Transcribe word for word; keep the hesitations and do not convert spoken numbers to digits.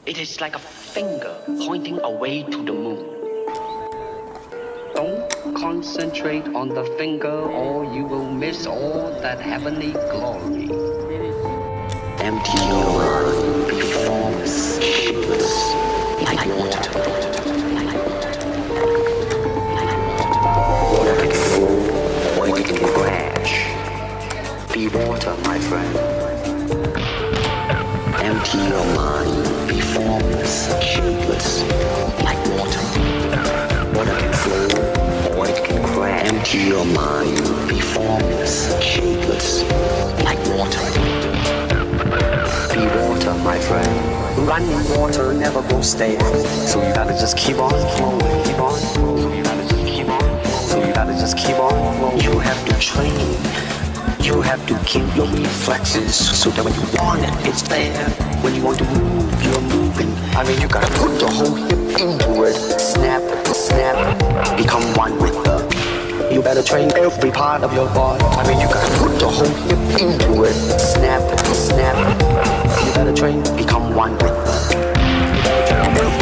It is like a finger pointing away to the moon. Don't concentrate on the finger or you will miss all that heavenly glory. Empty your mind, be formless, shapeless, like water. Water can flow or it can crash. Be water, my friend. Empty your mind, be formless, shapeless, like water. Water can flow or it can crash. Empty your mind, be formless, shapeless, like water. Be water, my friend. Running water never goes stale. So you gotta just keep on flowing, keep on flowing. So you gotta just keep on flowing. So you gotta just keep on flowing. You have to train. You have to keep your reflexes so that when you want it, it's there. When you want to move, you're moving. I mean, you gotta put the whole hip into it. Snap, snap, become one with the. You better train every part of your body. I mean, you gotta put the whole hip into it. Snap, snap. You better train, become one with the. You better train every